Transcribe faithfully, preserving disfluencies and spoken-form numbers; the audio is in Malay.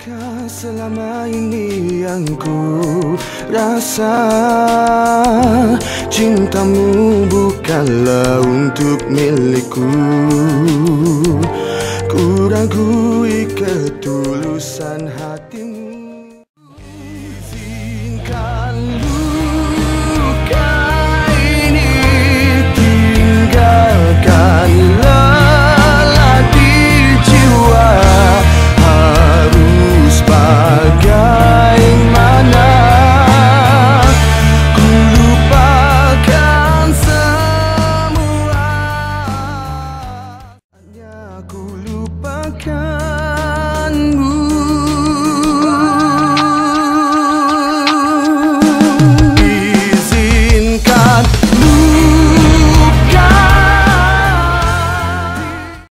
Apakah selama ini yang ku rasa cintamu bukanlah untuk milikku? Ku ragui ketika